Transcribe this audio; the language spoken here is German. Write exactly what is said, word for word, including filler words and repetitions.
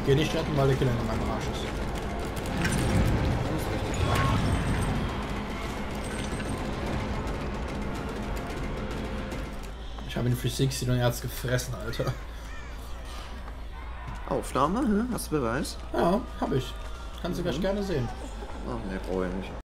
Geh nicht retten, weil der Killer in meinem Arsch ist. Ich habe ihn für sechzig und er hat's gefressen, Alter. Aufnahme, hä? Hast du Beweis? Ja, hab ich. Kannst du gleich gerne sehen. Ach ne, brauche ich nicht.